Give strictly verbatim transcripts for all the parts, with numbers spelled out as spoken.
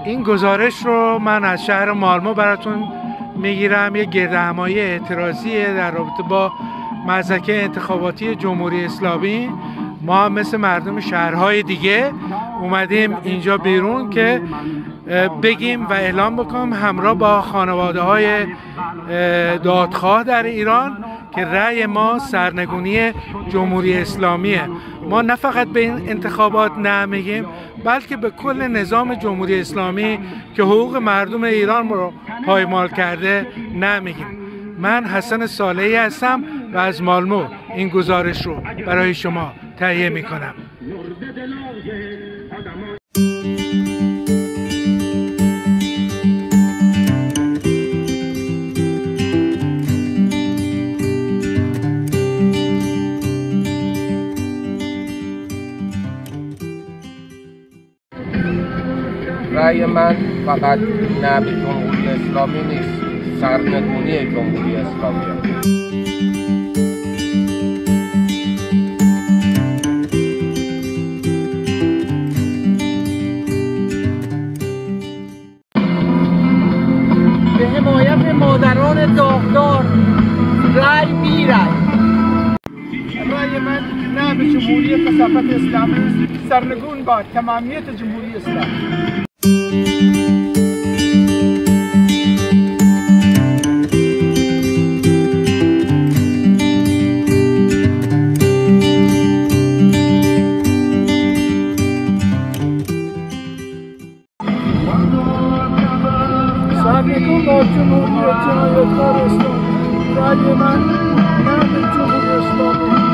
این گزارش رو من از شهر مالمو براتون میگیرم. یه گردهمایی اعتراضیه در رابطه با مزرعه انتخاباتی جمهوری اسلامی. ما هم مثل مردم شهرهای دیگه اومدیم اینجا بیرون که بگیم و اعلام بکنم همراه با خانواده های دادخواه در ایران که رأی ما سرنگونی جمهوری اسلامیه. ما نه فقط به این انتخابات نه میگیم، بلکه به کل نظام جمهوری اسلامی که حقوق مردم ایران رو پایمال کرده نه میگیم. من حسن صالحی هستم و از مالمو این گزارش رو برای شما تهیه میکنم. رأی من فقط نه به جمهوری اسلامی نیست، سرنگونی جمهوری اسلامی. به حمایت مادران داغدار رأی بی رأی. رأی من نه به جمهوری کثافت اسلامی، سرنگون با تمامیت جمهوری اسلامی. سرنگون با جمهوری جنایتکار اسلامی. رأی من نه به جمهوری اسلامی.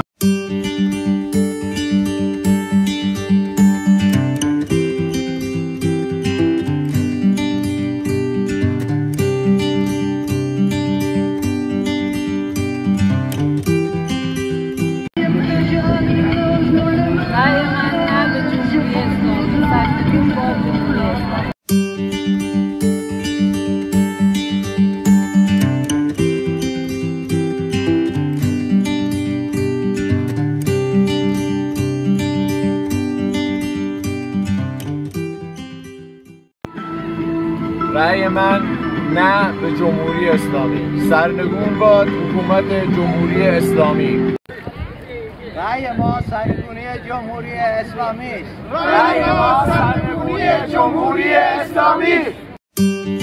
رأی من نه به جمهوری اسلامی، سرنگون با حکومت جمهوری اسلامی. رأی ما سرنگونی جمهوری اسلامی است. رأی ما سرنگونی جمهوری اسلامی.